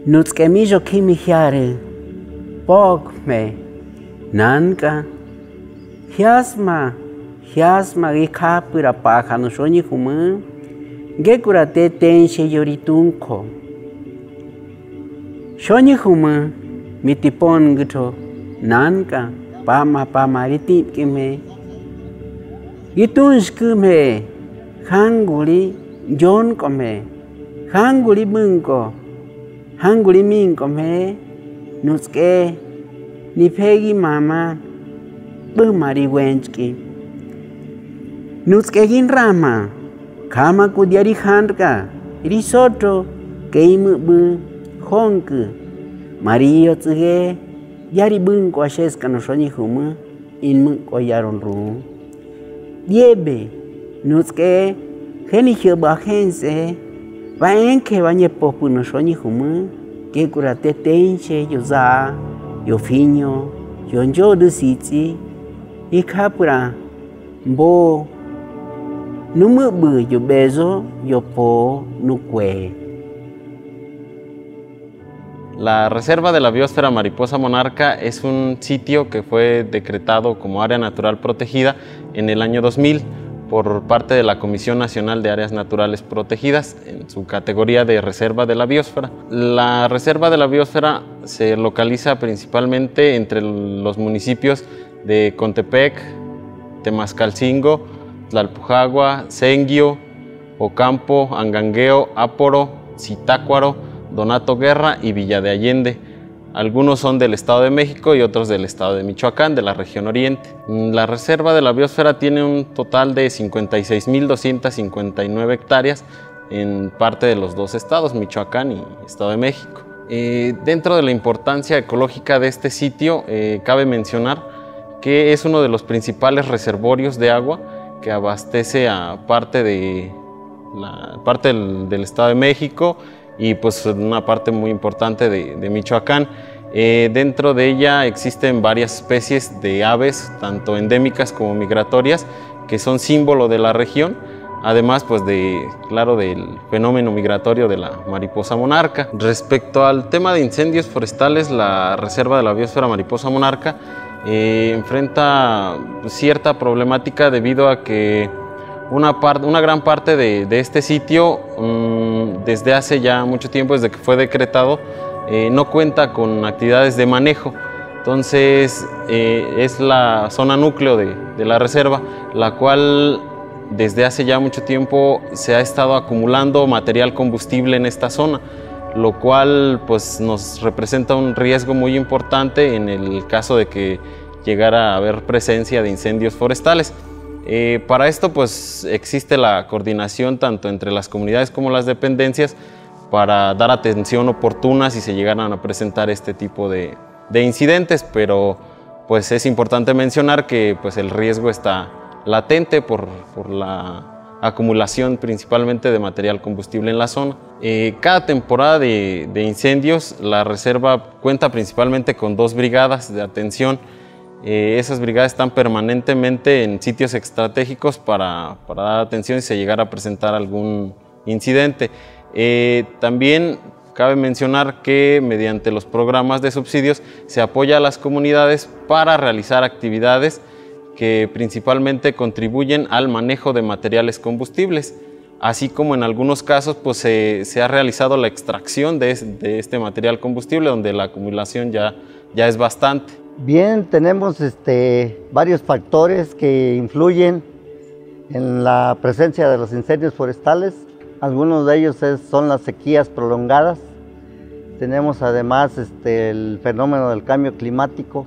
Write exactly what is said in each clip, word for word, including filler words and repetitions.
Nutzkemillo kimihiare, pokme, nanka, hiasma, hiasma gikapura paja no shoni humu, gekura te tenche yoritunko. Shoni humu, mitipon gito, nanka, pama pama ritipkime. Itunshkume, hanguli, jonkome, hanguli bunko. Hanguli minko me, nuske, ni pegi mama, bumari wenchki. Nuske gin rama, kama kudiari handka, risotto, keimu bu, honku, mario tsuge, yari bunko asheska no shoni humu, inmu ko yaron ru. Diebe, nuske, geni hibajense, va en que bañe popu no shoni humu, que curate tenche yo za, yo fiño, yo yo de sitsi, y capura, bo, no me bu yo beso, yo po, no cue. La Reserva de la Biosfera Mariposa Monarca es un sitio que fue decretado como área natural protegida en el año dos mil. Por parte de la Comisión Nacional de Áreas Naturales Protegidas en su categoría de Reserva de la Biosfera. La Reserva de la Biosfera se localiza principalmente entre los municipios de Contepec, Temascalcingo, Tlalpujagua, Senguio, Ocampo, Angangueo, Áporo, Zitácuaro, Donato Guerra y Villa de Allende. Algunos son del Estado de México y otros del Estado de Michoacán, de la región oriente. La Reserva de la Biosfera tiene un total de cincuenta y seis mil doscientas cincuenta y nueve hectáreas en parte de los dos estados, Michoacán y Estado de México. Eh, dentro de la importancia ecológica de este sitio, eh, cabe mencionar que es uno de los principales reservorios de agua que abastece a parte, de la, parte del, del Estado de México y pues una parte muy importante de, de Michoacán. Eh, dentro de ella existen varias especies de aves, tanto endémicas como migratorias, que son símbolo de la región, además pues de, claro, del fenómeno migratorio de la mariposa monarca. Respecto al tema de incendios forestales, la Reserva de la Biosfera Mariposa Monarca eh, enfrenta cierta problemática debido a que Una, part, una gran parte de, de este sitio, mmm, desde hace ya mucho tiempo, desde que fue decretado, eh, no cuenta con actividades de manejo. Entonces, eh, es la zona núcleo de, de la reserva, la cual desde hace ya mucho tiempo se ha estado acumulando material combustible en esta zona, lo cual pues, nos representa un riesgo muy importante en el caso de que llegara a haber presencia de incendios forestales. Eh, para esto pues existe la coordinación tanto entre las comunidades como las dependencias para dar atención oportuna si se llegaran a presentar este tipo de, de incidentes, pero pues es importante mencionar que pues el riesgo está latente por, por la acumulación principalmente de material combustible en la zona. Eh, cada temporada de, de incendios la reserva cuenta principalmente con dos brigadas de atención. Eh, esas brigadas están permanentemente en sitios estratégicos para, para dar atención si se llegara a presentar algún incidente. Eh, también cabe mencionar que mediante los programas de subsidios se apoya a las comunidades para realizar actividades que principalmente contribuyen al manejo de materiales combustibles, así como en algunos casos pues, se, se ha realizado la extracción de, de este material combustible donde la acumulación ya, ya es bastante. Bien, tenemos este, varios factores que influyen en la presencia de los incendios forestales. Algunos de ellos es, son las sequías prolongadas. Tenemos además este, el fenómeno del cambio climático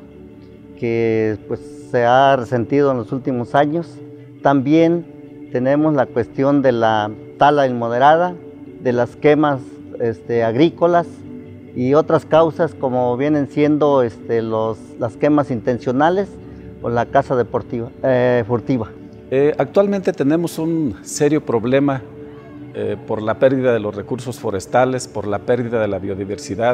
que pues, se ha resentido en los últimos años. También tenemos la cuestión de la tala inmoderada, de las quemas este, agrícolas, y otras causas como vienen siendo este, los, las quemas intencionales o la caza deportiva, eh, furtiva. Eh, actualmente tenemos un serio problema eh, por la pérdida de los recursos forestales, por la pérdida de la biodiversidad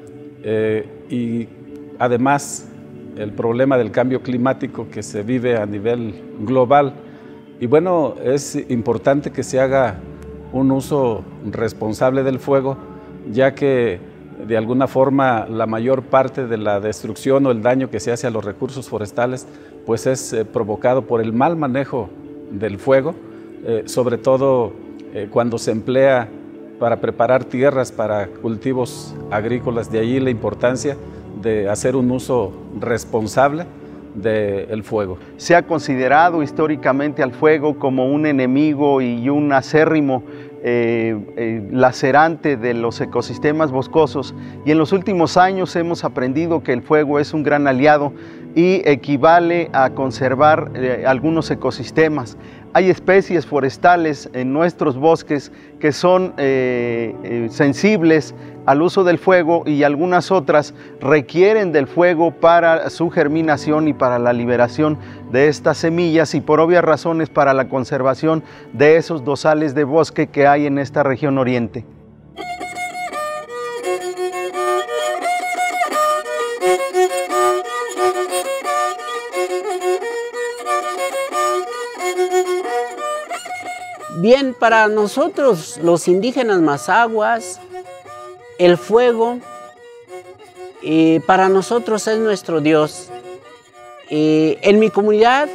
eh, y además el problema del cambio climático que se vive a nivel global. Y bueno, es importante que se haga un uso responsable del fuego, ya que de alguna forma la mayor parte de la destrucción o el daño que se hace a los recursos forestales pues es eh, provocado por el mal manejo del fuego, eh, sobre todo eh, cuando se emplea para preparar tierras para cultivos agrícolas. De allí la importancia de hacer un uso responsable del fuego. Se ha considerado históricamente al fuego como un enemigo y un acérrimo eh, eh, lacerante de los ecosistemas boscosos, y en los últimos años hemos aprendido que el fuego es un gran aliado y equivale a conservar eh, algunos ecosistemas. Hay especies forestales en nuestros bosques que son eh, eh, sensibles al uso del fuego, y algunas otras requieren del fuego para su germinación y para la liberación de estas semillas, y por obvias razones para la conservación de esos dosales de bosque que hay en esta región oriente. Bien, para nosotros los indígenas mazahuas, el fuego eh, para nosotros es nuestro Dios. Eh, en mi comunidad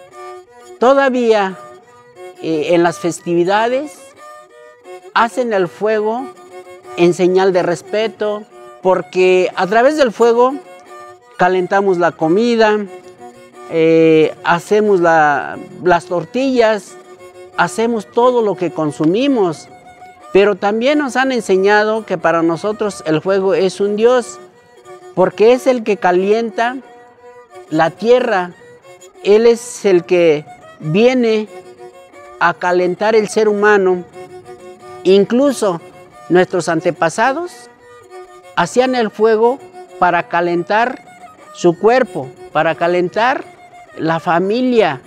todavía eh, en las festividades hacen el fuego en señal de respeto, porque a través del fuego calentamos la comida, eh, hacemos la, las tortillas, hacemos todo lo que consumimos, pero también nos han enseñado que para nosotros el fuego es un Dios, porque es el que calienta la tierra, Él es el que viene a calentar el ser humano. Incluso nuestros antepasados hacían el fuego para calentar su cuerpo, para calentar la familia.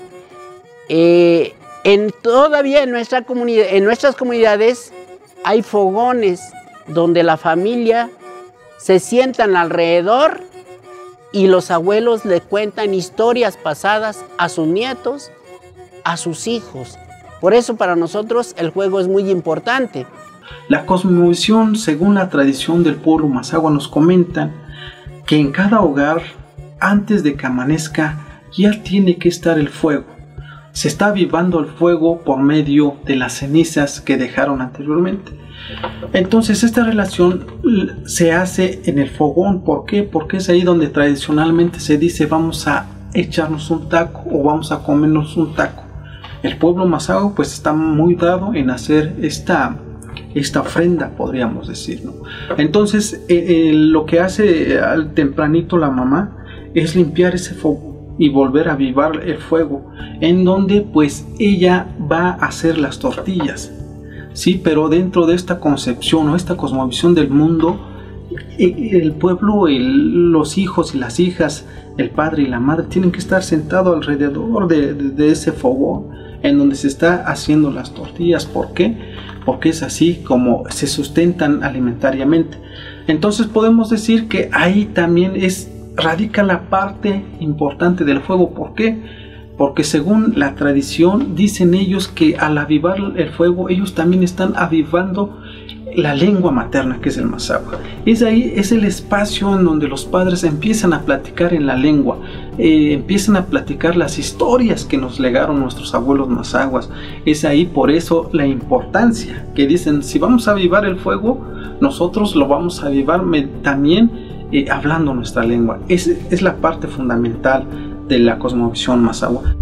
Eh, En, todavía en, nuestra comunidad, en nuestras comunidades hay fogones donde la familia se sientan alrededor y los abuelos le cuentan historias pasadas a sus nietos, a sus hijos. Por eso para nosotros el fuego es muy importante. La cosmovisión, según la tradición del pueblo mazahua, nos comentan que en cada hogar, antes de que amanezca, ya tiene que estar el fuego. Se está avivando el fuego por medio de las cenizas que dejaron anteriormente. Entonces esta relación se hace en el fogón. ¿Por qué? Porque es ahí donde tradicionalmente se dice vamos a echarnos un taco o vamos a comernos un taco. El pueblo mazahua pues está muy dado en hacer esta, esta ofrenda, podríamos decir, ¿no? Entonces eh, eh, lo que hace al tempranito la mamá es limpiar ese fogón y volver a avivar el fuego, en donde pues ella va a hacer las tortillas, sí, pero dentro de esta concepción o esta cosmovisión del mundo, el pueblo, el, los hijos y las hijas, el padre y la madre tienen que estar sentados alrededor de, de, de ese fogón en donde se está haciendo las tortillas. ¿Por qué? Porque es así como se sustentan alimentariamente. Entonces podemos decir que ahí también es radica la parte importante del fuego. ¿Por qué? Porque según la tradición dicen ellos que al avivar el fuego ellos también están avivando la lengua materna, que es el mazahua. Es ahí, es el espacio en donde los padres empiezan a platicar en la lengua, eh, empiezan a platicar las historias que nos legaron nuestros abuelos mazahuas. Es ahí por eso la importancia que dicen, si vamos a avivar el fuego, nosotros lo vamos a avivar también Eh, hablando nuestra lengua. Es, es la parte fundamental de la cosmovisión mazahua.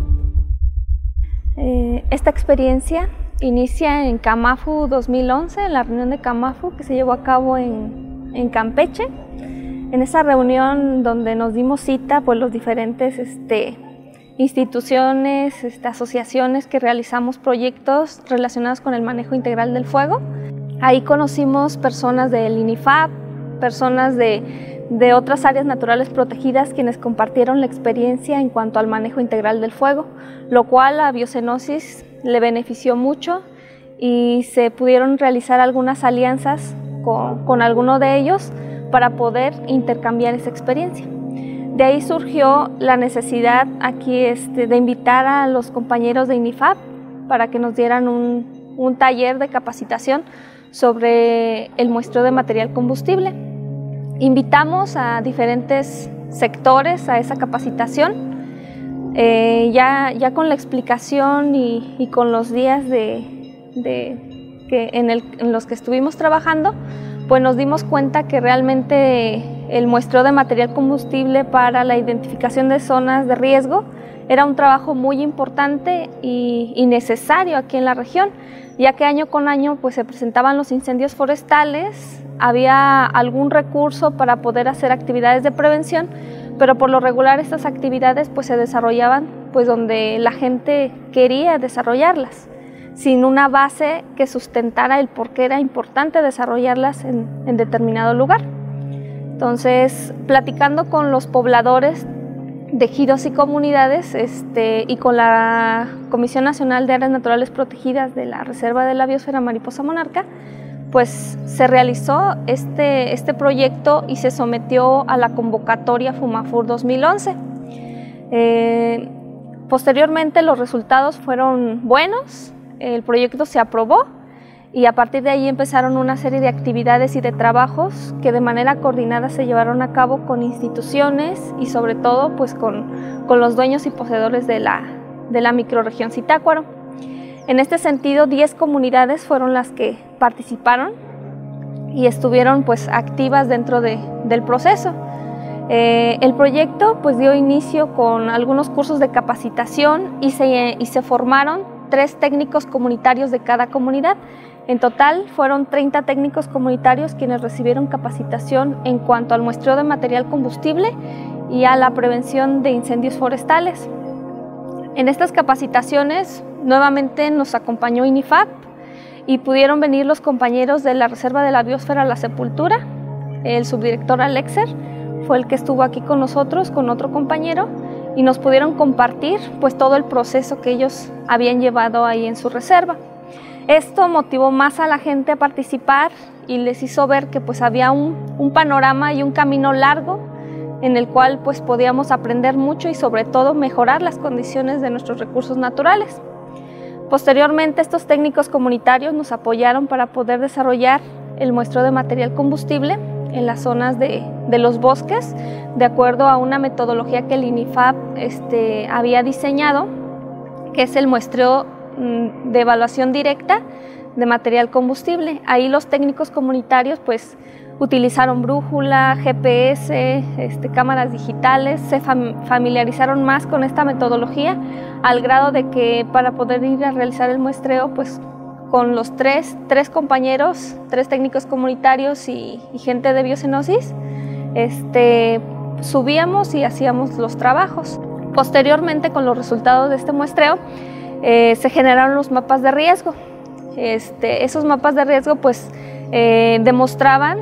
Eh, esta experiencia inicia en Camafu dos mil once, en la reunión de Camafu que se llevó a cabo en, en Campeche. En esa reunión donde nos dimos cita, pues los diferentes este, instituciones, este, asociaciones que realizamos proyectos relacionados con el manejo integral del fuego. Ahí conocimos personas del INIFAP, personas de de otras áreas naturales protegidas quienes compartieron la experiencia en cuanto al manejo integral del fuego, lo cual a Biocenosis le benefició mucho y se pudieron realizar algunas alianzas con, con alguno de ellos para poder intercambiar esa experiencia. De ahí surgió la necesidad aquí este, de invitar a los compañeros de INIFAP para que nos dieran un, un taller de capacitación sobre el muestreo de material combustible. invitamos a diferentes sectores a esa capacitación. Eh, ya, ya con la explicación y, y con los días de, de, que en, el, en los que estuvimos trabajando, pues nos dimos cuenta que realmente el muestreo de material combustible para la identificación de zonas de riesgo era un trabajo muy importante y, y necesario aquí en la región, ya que año con año pues, se presentaban los incendios forestales, había algún recurso para poder hacer actividades de prevención, pero por lo regular estas actividades pues, se desarrollaban pues, donde la gente quería desarrollarlas, sin una base que sustentara el por qué era importante desarrollarlas en, en determinado lugar. Entonces, platicando con los pobladores de ejidos y comunidades este, y con la Comisión Nacional de Áreas Naturales Protegidas de la Reserva de la Biosfera Mariposa Monarca, pues se realizó este, este proyecto y se sometió a la convocatoria FUMAFUR dos mil once. Eh, posteriormente los resultados fueron buenos, el proyecto se aprobó y a partir de ahí empezaron una serie de actividades y de trabajos que de manera coordinada se llevaron a cabo con instituciones y sobre todo pues con, con los dueños y poseedores de la, de la microrregión Zitácuaro. En este sentido, diez comunidades fueron las que participaron y estuvieron pues activas dentro de, del proceso. Eh, el proyecto pues dio inicio con algunos cursos de capacitación y se, y se formaron tres técnicos comunitarios de cada comunidad. En total fueron treinta técnicos comunitarios quienes recibieron capacitación en cuanto al muestreo de material combustible y a la prevención de incendios forestales. En estas capacitaciones nuevamente nos acompañó INIFAP y pudieron venir los compañeros de la Reserva de la Biosfera La Sepultura. El subdirector Alexer fue el que estuvo aquí con nosotros, con otro compañero, y nos pudieron compartir pues todo el proceso que ellos habían llevado ahí en su reserva. Esto motivó más a la gente a participar y les hizo ver que pues había un, un panorama y un camino largo en el cual pues podíamos aprender mucho y sobre todo mejorar las condiciones de nuestros recursos naturales. Posteriormente estos técnicos comunitarios nos apoyaron para poder desarrollar el muestreo de material combustible en las zonas de, de los bosques, de acuerdo a una metodología que el INIFAP este, había diseñado, que es el muestreo mm, de evaluación directa de material combustible. Ahí los técnicos comunitarios pues utilizaron brújula, G P S, este, cámaras digitales, se fam familiarizaron más con esta metodología al grado de que para poder ir a realizar el muestreo pues con los tres, tres compañeros, tres técnicos comunitarios y, y gente de biocenosis, este, subíamos y hacíamos los trabajos. Posteriormente, con los resultados de este muestreo, eh, se generaron los mapas de riesgo. Este, esos mapas de riesgo pues, eh, demostraban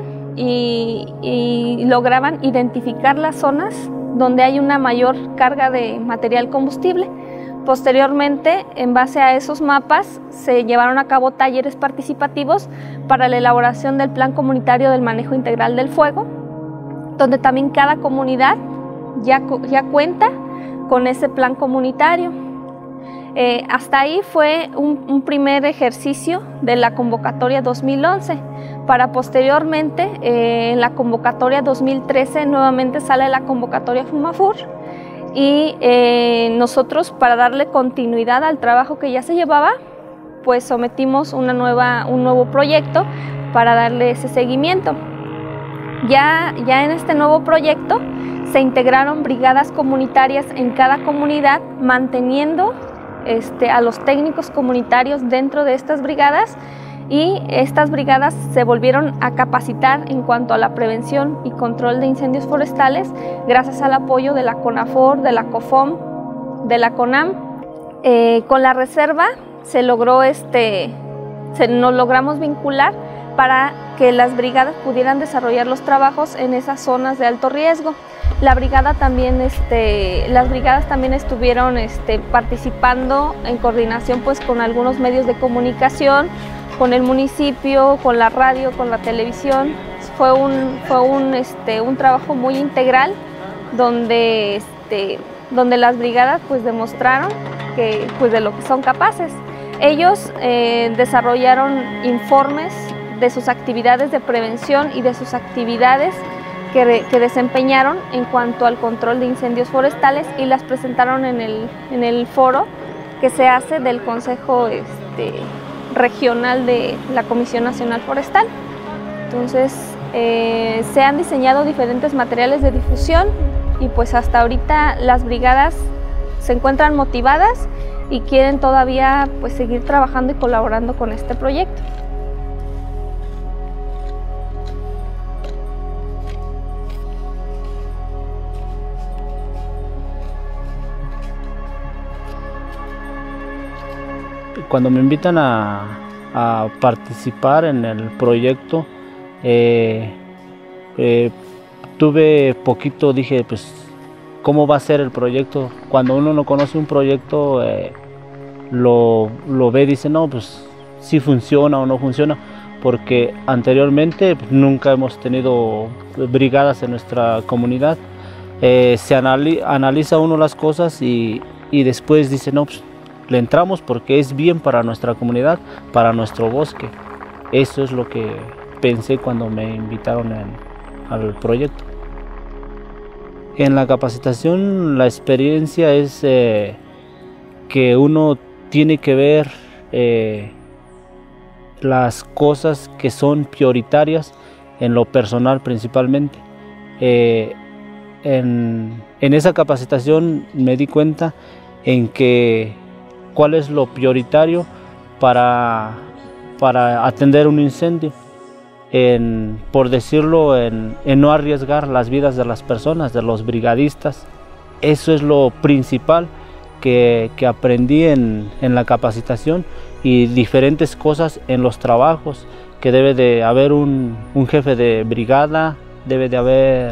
y, y lograban identificar las zonas donde hay una mayor carga de material combustible. Posteriormente, en base a esos mapas, se llevaron a cabo talleres participativos para la elaboración del Plan Comunitario del Manejo Integral del Fuego, donde también cada comunidad ya, ya cuenta con ese plan comunitario. Eh, hasta ahí fue un, un primer ejercicio de la convocatoria dos mil once. Para posteriormente, eh, en la convocatoria dos mil trece, nuevamente sale la convocatoria FUMAFUR. Y eh, nosotros, para darle continuidad al trabajo que ya se llevaba, pues sometimos una nueva, un nuevo proyecto para darle ese seguimiento. Ya, ya en este nuevo proyecto se integraron brigadas comunitarias en cada comunidad, manteniendo este, a los técnicos comunitarios dentro de estas brigadas, y estas brigadas se volvieron a capacitar en cuanto a la prevención y control de incendios forestales gracias al apoyo de la CONAFOR, de la COFOM, de la CONAM. Eh, con la reserva se logró este, se, nos logramos vincular para que las brigadas pudieran desarrollar los trabajos en esas zonas de alto riesgo. La brigada también, este, las brigadas también estuvieron este, participando en coordinación pues, con algunos medios de comunicación, con el municipio, con la radio, con la televisión. Fue un, fue un, este, un trabajo muy integral donde, este, donde las brigadas pues, demostraron que, pues, de lo que son capaces. Ellos eh, desarrollaron informes de sus actividades de prevención y de sus actividades que, que desempeñaron en cuanto al control de incendios forestales y las presentaron en el, en el foro que se hace del Consejo este, Regional de la Comisión Nacional Forestal. Entonces, eh, se han diseñado diferentes materiales de difusión y pues hasta ahorita las brigadas se encuentran motivadas y quieren todavía pues seguir trabajando y colaborando con este proyecto. Cuando me invitan a, a participar en el proyecto, eh, eh, tuve poquito, dije, pues, ¿cómo va a ser el proyecto? Cuando uno no conoce un proyecto, eh, lo, lo ve y dice, no, pues, sí funciona o no funciona, porque anteriormente pues, nunca hemos tenido brigadas en nuestra comunidad. Eh, se anali analiza uno las cosas y, y después dice, no, pues, le entramos porque es bien para nuestra comunidad, para nuestro bosque. Eso es lo que pensé cuando me invitaron en, al proyecto. En la capacitación la experiencia es eh, que uno tiene que ver eh, las cosas que son prioritarias en lo personal principalmente. Eh, en, en esa capacitación me di cuenta en que cuál es lo prioritario para, para atender un incendio, en, por decirlo, en, en no arriesgar las vidas de las personas, de los brigadistas. Eso es lo principal que, que aprendí en, en la capacitación, y diferentes cosas en los trabajos, que debe de haber un, un jefe de brigada, debe de haber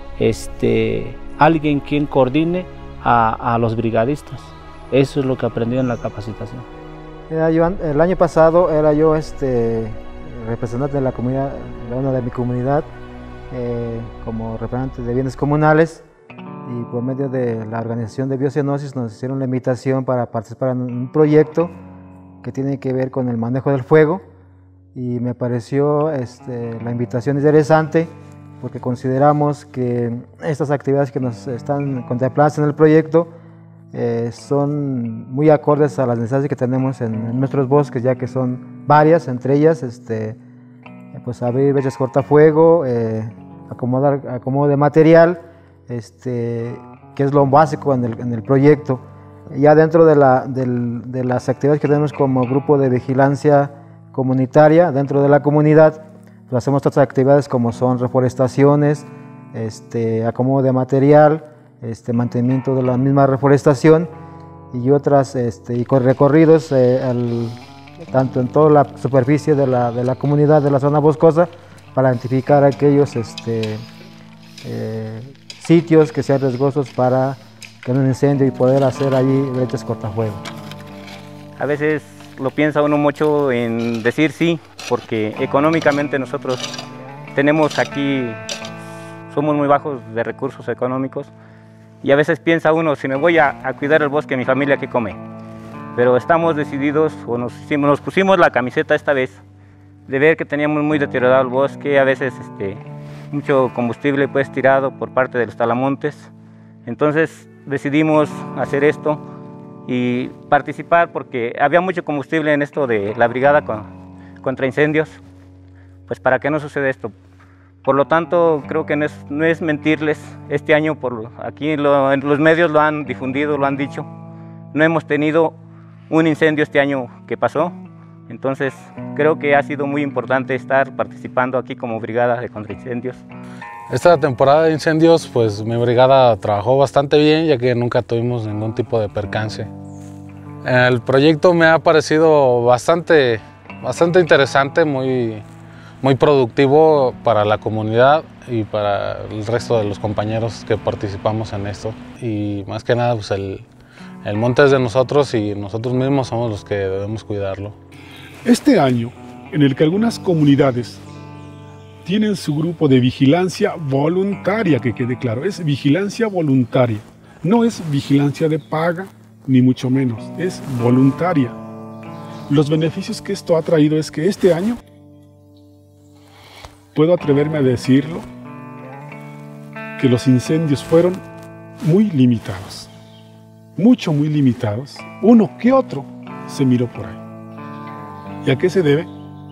este, alguien quien coordine a, a los brigadistas. Eso es lo que aprendí en la capacitación. Era yo, el año pasado era yo este, representante de la comunidad, de, de mi comunidad, eh, como representante de bienes comunales, y por medio de la organización de Biocenosis nos hicieron la invitación para participar en un proyecto que tiene que ver con el manejo del fuego, y me pareció este, la invitación interesante porque consideramos que estas actividades que nos están contempladas en el proyecto Eh, son muy acordes a las necesidades que tenemos en, en nuestros bosques, ya que son varias, entre ellas este, pues abrir brechas cortafuego, eh, acomodar acomodo de material, este, que es lo básico en el, en el proyecto. Ya dentro de, la, del, de las actividades que tenemos como grupo de vigilancia comunitaria, dentro de la comunidad, pues hacemos otras actividades como son reforestaciones, este, acomodo de material, Este, mantenimiento de la misma reforestación y otras este, y con recorridos eh, al, tanto en toda la superficie de la, de la comunidad de la zona boscosa, para identificar aquellos este, eh, sitios que sean riesgosos para que un incendio y poder hacer allí brechas cortafuego. A veces lo piensa uno mucho en decir sí, porque económicamente nosotros tenemos aquí, somos muy bajos de recursos económicos. Y a veces piensa uno, si me voy a, a cuidar el bosque, mi familia, ¿qué come? Pero estamos decididos, o nos, hicimos, nos pusimos la camiseta esta vez, de ver que teníamos muy deteriorado el bosque, a veces este, mucho combustible pues tirado por parte de los talamontes. Entonces decidimos hacer esto y participar, porque había mucho combustible en esto de la brigada con, contra incendios, pues para que no suceda esto. Por lo tanto, creo que no es, no es mentirles, este año, por aquí lo, en los medios lo han difundido, lo han dicho, no hemos tenido un incendio este año que pasó. Entonces, creo que ha sido muy importante estar participando aquí como brigada de contraincendios. Esta temporada de incendios, pues mi brigada trabajó bastante bien, ya que nunca tuvimos ningún tipo de percance. El proyecto me ha parecido bastante, bastante interesante, muy... muy productivo para la comunidad y para el resto de los compañeros que participamos en esto. Y más que nada, pues el, el monte es de nosotros y nosotros mismos somos los que debemos cuidarlo. Este año, en el que algunas comunidades tienen su grupo de vigilancia voluntaria, que quede claro, es vigilancia voluntaria, no es vigilancia de paga, ni mucho menos, es voluntaria. Los beneficios que esto ha traído es que este año, puedo atreverme a decirlo, que los incendios fueron muy limitados, mucho, muy limitados. Uno que otro se miró por ahí. ¿Y a qué se debe?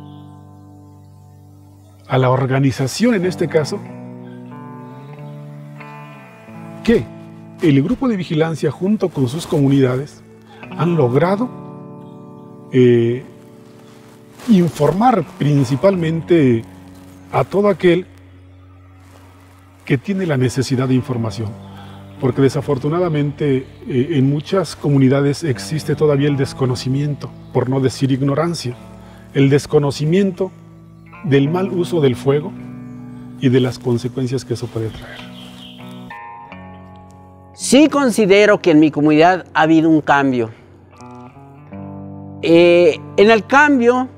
A la organización, en este caso, que el grupo de vigilancia junto con sus comunidades han logrado eh, informar principalmente a todo aquel que tiene la necesidad de información, porque desafortunadamente eh, en muchas comunidades existe todavía el desconocimiento, por no decir ignorancia, el desconocimiento del mal uso del fuego y de las consecuencias que eso puede traer. Sí considero que en mi comunidad ha habido un cambio. Eh, en el cambio,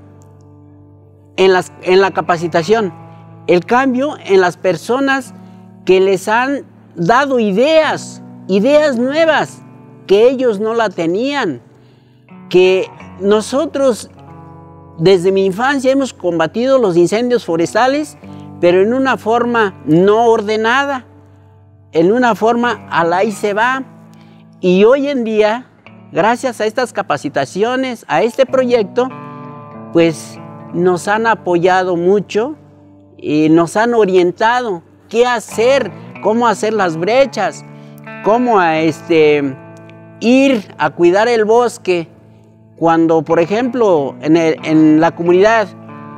en, las, en la capacitación, el cambio en las personas que les han dado ideas, ideas nuevas, que ellos no la tenían, que nosotros desde mi infancia hemos combatido los incendios forestales, pero en una forma no ordenada, en una forma al ahí se va. Y hoy en día, gracias a estas capacitaciones, a este proyecto, pues nos han apoyado mucho y nos han orientado qué hacer, cómo hacer las brechas, cómo a este, ir a cuidar el bosque. Cuando, por ejemplo, en, el, en la comunidad,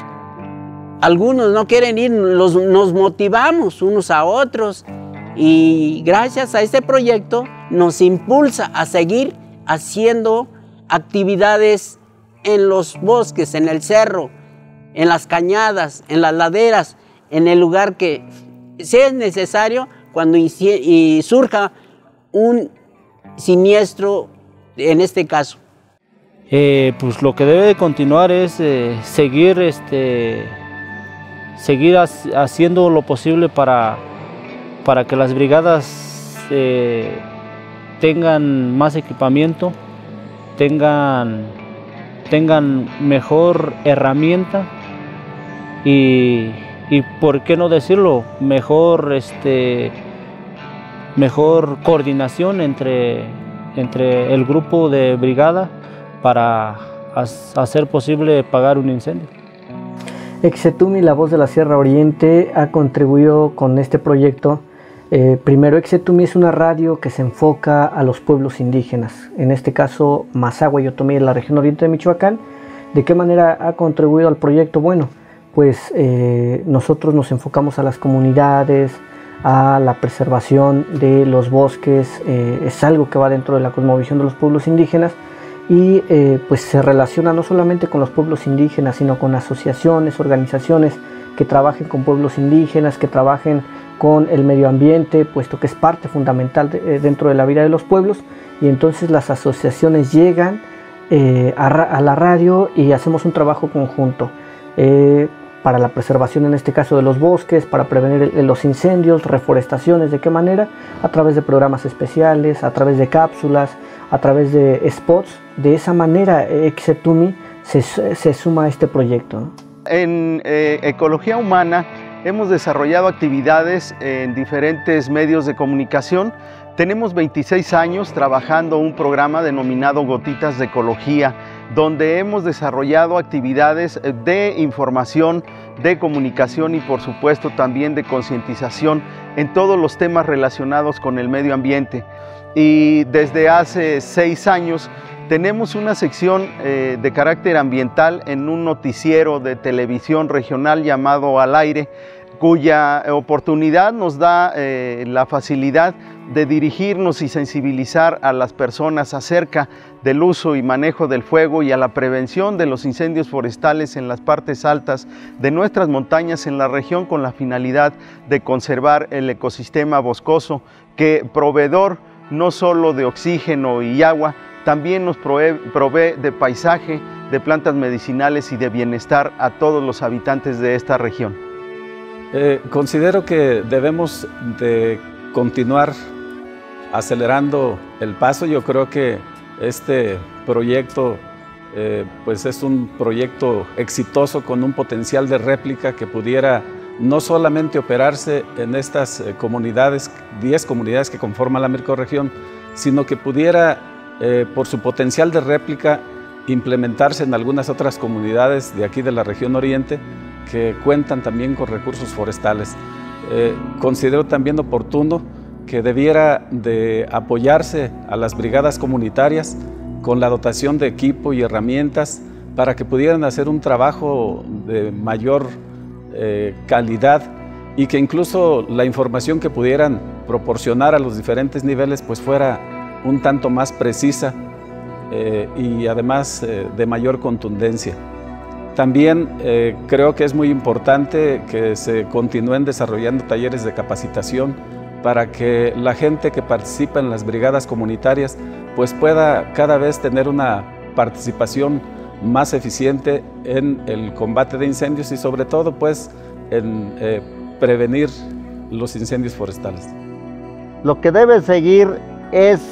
algunos no quieren ir, los, nos motivamos unos a otros y gracias a este proyecto nos impulsa a seguir haciendo actividades en los bosques, en el cerro, en las cañadas, en las laderas, en el lugar que sea necesario cuando y surja un siniestro en este caso. Eh, pues lo que debe de continuar es eh, seguir, este, seguir haciendo lo posible para, para que las brigadas eh, tengan más equipamiento, tengan, tengan mejor herramienta y, y por qué no decirlo, mejor, este, mejor coordinación entre, entre el grupo de brigada para hacer posible apagar un incendio. Exetumi, la voz de la Sierra Oriente, ha contribuido con este proyecto. Eh, primero, Exetumi es una radio que se enfoca a los pueblos indígenas, en este caso Mazahua y Otomí de la región oriente de Michoacán. ¿De qué manera ha contribuido al proyecto? Bueno, pues eh, nosotros nos enfocamos a las comunidades, a la preservación de los bosques, eh, es algo que va dentro de la cosmovisión de los pueblos indígenas. Y eh, pues se relaciona no solamente con los pueblos indígenas, sino con asociaciones, organizaciones que trabajen con pueblos indígenas, que trabajen con el medio ambiente, puesto que es parte fundamental de, eh, dentro de la vida de los pueblos. Y entonces las asociaciones llegan eh, a, a la radio y hacemos un trabajo conjunto eh, para la preservación, en este caso de los bosques, para prevenir el, los incendios, reforestaciones. ¿De qué manera? A través de programas especiales, a través de cápsulas, a través de spots. De esa manera Exetumi se, se suma a este proyecto, ¿no? En eh, Ecología Humana hemos desarrollado actividades en diferentes medios de comunicación. Tenemos veintiséis años trabajando un programa denominado Gotitas de Ecología, donde hemos desarrollado actividades de información, de comunicación y por supuesto también de concientización en todos los temas relacionados con el medio ambiente. Y desde hace seis años tenemos una sección eh, de carácter ambiental en un noticiero de televisión regional llamado Al Aire, cuya oportunidad nos da eh, la facilidad de dirigirnos y sensibilizar a las personas acerca del uso y manejo del fuego y a la prevención de los incendios forestales en las partes altas de nuestras montañas en la región, con la finalidad de conservar el ecosistema boscoso, que proveedor no solo de oxígeno y agua, también nos provee, provee de paisaje, de plantas medicinales y de bienestar a todos los habitantes de esta región. Eh, considero que debemos de continuar acelerando el paso. Yo creo que este proyecto eh, pues es un proyecto exitoso con un potencial de réplica que pudiera no solamente operarse en estas eh, comunidades, diez comunidades que conforman la microrregión, sino que pudiera, eh, por su potencial de réplica, implementarse en algunas otras comunidades de aquí de la región oriente que cuentan también con recursos forestales. Eh, considero también oportuno que debiera de apoyarse a las brigadas comunitarias con la dotación de equipo y herramientas para que pudieran hacer un trabajo de mayor eh, calidad y que incluso la información que pudieran proporcionar a los diferentes niveles pues fuera un tanto más precisa eh, y además eh, de mayor contundencia. También eh, creo que es muy importante que se continúen desarrollando talleres de capacitación para que la gente que participa en las brigadas comunitarias pues pueda cada vez tener una participación más eficiente en el combate de incendios y sobre todo pues en eh, prevenir los incendios forestales. Lo que debe seguir es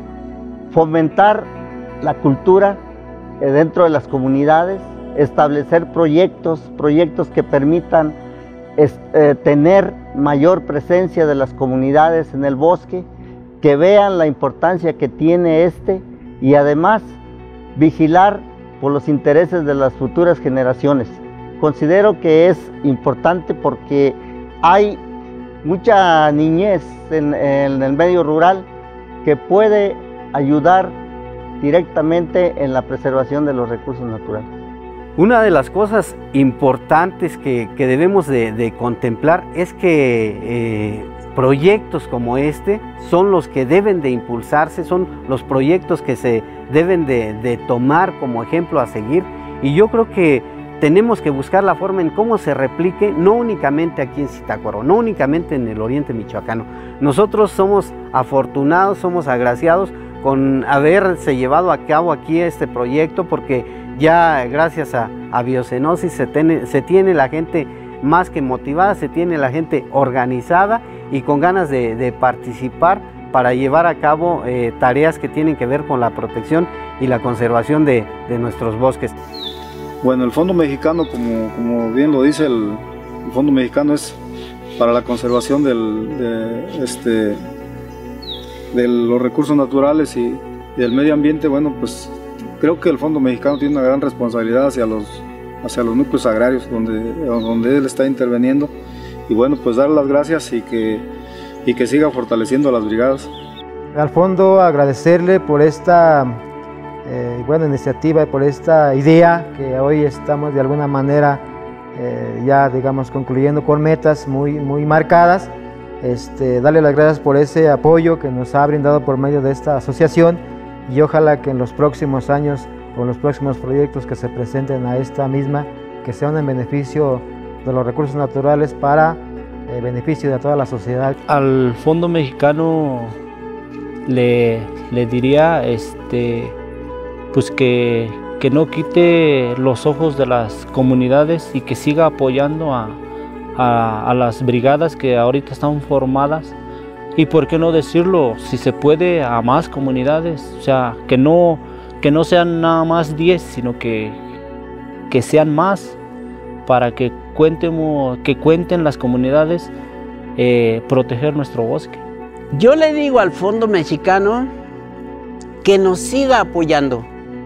fomentar la cultura dentro de las comunidades, establecer proyectos, proyectos que permitan es, eh, tener mayor presencia de las comunidades en el bosque, que vean la importancia que tiene este y además vigilar por los intereses de las futuras generaciones. Considero que es importante porque hay mucha niñez en, en el medio rural que puede ayudar directamente en la preservación de los recursos naturales. Una de las cosas importantes que, que debemos de, de contemplar es que eh, proyectos como este son los que deben de impulsarse, son los proyectos que se deben de, de tomar como ejemplo a seguir, y yo creo que tenemos que buscar la forma en cómo se replique, no únicamente aquí en Zitácuaro, no únicamente en el oriente michoacano. Nosotros somos afortunados, somos agraciados con haberse llevado a cabo aquí este proyecto, porque ya gracias a, a Biocenosis se tiene, se tiene la gente más que motivada, se tiene la gente organizada y con ganas de, de participar para llevar a cabo eh, tareas que tienen que ver con la protección y la conservación de, de nuestros bosques. Bueno, el Fondo Mexicano, como, como bien lo dice, el, el Fondo Mexicano es para la conservación del, de, este, de los recursos naturales y, y del medio ambiente. Bueno, pues creo que el Fondo Mexicano tiene una gran responsabilidad hacia los, hacia los núcleos agrarios donde, donde él está interviniendo, y bueno, pues dar las gracias y que, y que siga fortaleciendo a las brigadas. Al fondo agradecerle por esta eh, buena iniciativa y por esta idea que hoy estamos de alguna manera eh, ya digamos concluyendo con metas muy, muy marcadas. Este, darle las gracias por ese apoyo que nos ha brindado por medio de esta asociación, y ojalá que en los próximos años o en los próximos proyectos que se presenten a esta misma, que sean en beneficio de los recursos naturales para el beneficio de toda la sociedad. Al Fondo Mexicano le, le diría este, pues que, que no quite los ojos de las comunidades y que siga apoyando a, a, a las brigadas que ahorita están formadas. Y por qué no decirlo, si se puede, a más comunidades, o sea, que no, que no sean nada más diez, sino que, que sean más, para que, cuentemos, que cuenten las comunidades eh, proteger nuestro bosque. Yo le digo al Fondo Mexicano que nos siga apoyando.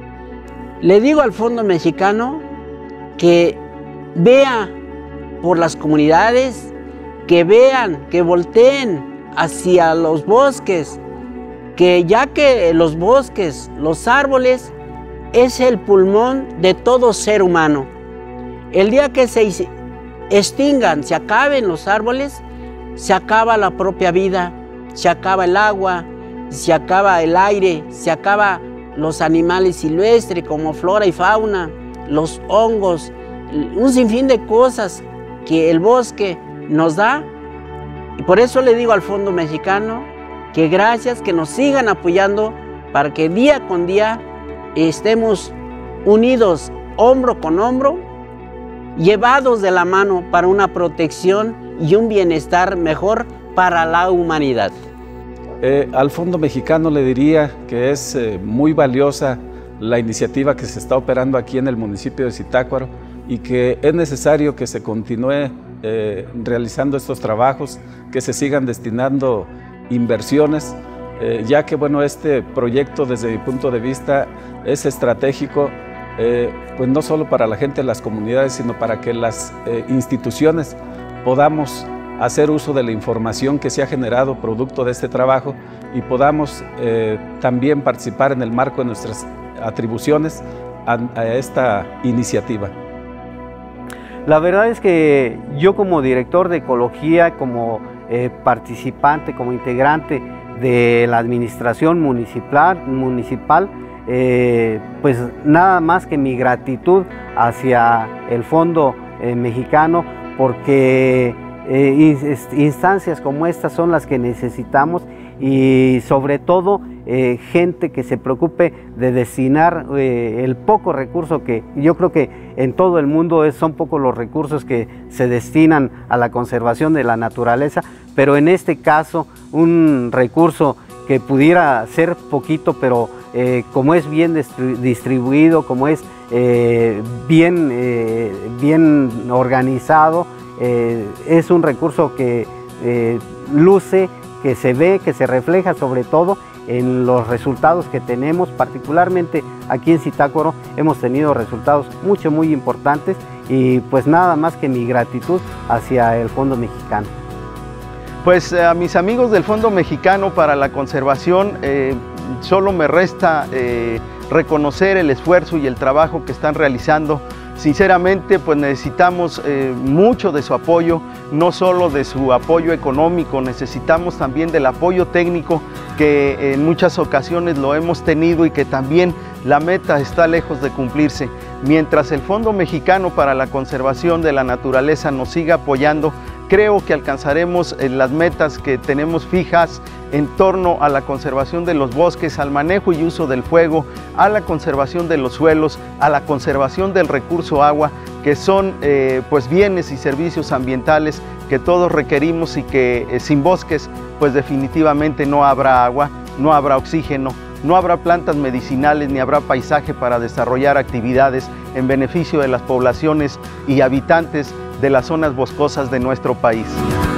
Le digo al Fondo Mexicano que vea por las comunidades, que vean, que volteen hacia los bosques, que ya que los bosques, los árboles, es el pulmón de todo ser humano. El día que se extingan, se acaben los árboles, se acaba la propia vida, se acaba el agua, se acaba el aire, se acaba los animales silvestres como flora y fauna, los hongos, un sinfín de cosas que el bosque nos da. Y por eso le digo al Fondo Mexicano que gracias, que nos sigan apoyando para que día con día estemos unidos hombro con hombro, llevados de la mano para una protección y un bienestar mejor para la humanidad. Eh, al Fondo Mexicano le diría que es eh, muy valiosa la iniciativa que se está operando aquí en el municipio de Zitácuaro y que es necesario que se continúe eh, realizando estos trabajos, que se sigan destinando inversiones, eh, ya que bueno, este proyecto desde mi punto de vista es estratégico, eh, pues no solo para la gente de las comunidades, sino para que las eh, instituciones podamos hacer uso de la información que se ha generado producto de este trabajo y podamos eh, también participar en el marco de nuestras atribuciones a, a esta iniciativa. La verdad es que yo como director de ecología, como eh, participante, como integrante de la administración municipal, municipal eh, pues nada más que mi gratitud hacia el Fondo eh, Mexicano, porque eh, instancias como estas son las que necesitamos y sobre todo eh, gente que se preocupe de destinar eh, el poco recurso que yo creo que en todo el mundo es, son pocos los recursos que se destinan a la conservación de la naturaleza, pero en este caso un recurso que pudiera ser poquito, pero eh, como es bien distribuido, como es eh, bien, eh, bien organizado, eh, es un recurso que eh, luce, que se ve, que se refleja sobre todo en los resultados que tenemos, particularmente aquí en Zitácuaro hemos tenido resultados mucho muy importantes y pues nada más que mi gratitud hacia el Fondo Mexicano. Pues a mis amigos del Fondo Mexicano para la Conservación eh, solo me resta eh, reconocer el esfuerzo y el trabajo que están realizando. Sinceramente, pues necesitamos eh, mucho de su apoyo, no solo de su apoyo económico, necesitamos también del apoyo técnico que en muchas ocasiones lo hemos tenido y que también la meta está lejos de cumplirse. Mientras el Fondo Mexicano para la Conservación de la Naturaleza nos siga apoyando, creo que alcanzaremos las metas que tenemos fijas en torno a la conservación de los bosques, al manejo y uso del fuego, a la conservación de los suelos, a la conservación del recurso agua, que son eh, pues bienes y servicios ambientales que todos requerimos y que eh, sin bosques pues definitivamente no habrá agua, no habrá oxígeno, no habrá plantas medicinales ni habrá paisaje para desarrollar actividades en beneficio de las poblaciones y habitantes de las zonas boscosas de nuestro país.